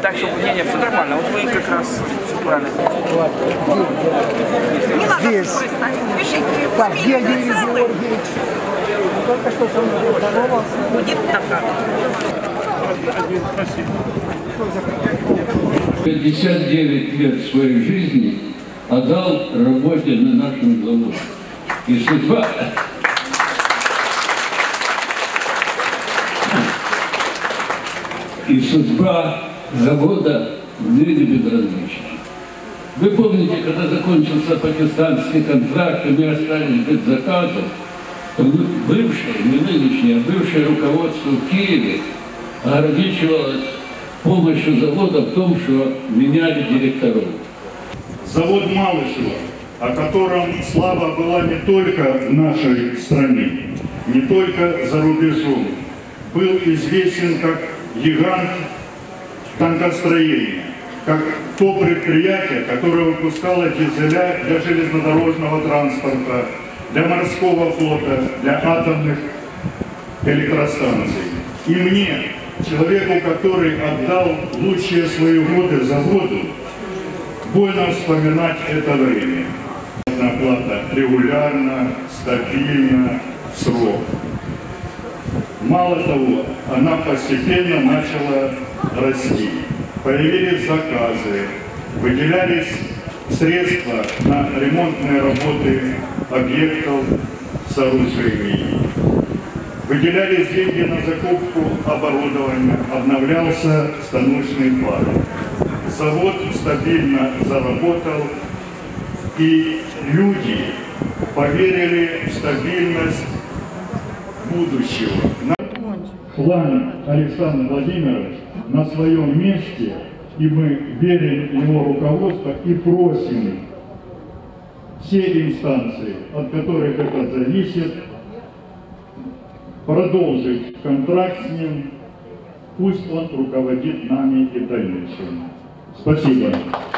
так, чтобы не, все нормально. Вот вы как раз все правильно. Здесь. Так, где Юрий Георгиевич? Только что со мной здоровался. Будет так. 59 лет своей жизни отдал работе на нашем заводе. И судьба завода ныне безразлична. Вы помните, когда закончился пакистанский контракт, и мы остались без заказов, то бывшее, не нынешнее, а бывшее руководство в Киеве ограничивалось помощью завода в том, что меняли директоров. Завод Малышева, о котором слава была не только в нашей стране, не только за рубежом, был известен как гигант танкостроения, как то предприятие, которое выпускало дизеля для железнодорожного транспорта, для морского флота, для атомных электростанций. И мне, человеку, который отдал лучшие свои годы заводу, больно вспоминать это время. Оплата регулярно, стабильно, в срок. Мало того, она постепенно начала расти. Появились заказы, выделялись средства на ремонтные работы объектов, сооружений. Выделялись деньги на закупку оборудования, обновлялся станочный парк. Завод стабильно заработал, и люди поверили в стабильность будущего. Хлань Александр Владимирович на своем месте, и мы верим в его руководство и просим все инстанции, от которых это зависит, продолжить контракт с ним, пусть он руководит нами и дальнейшим. Спасибо.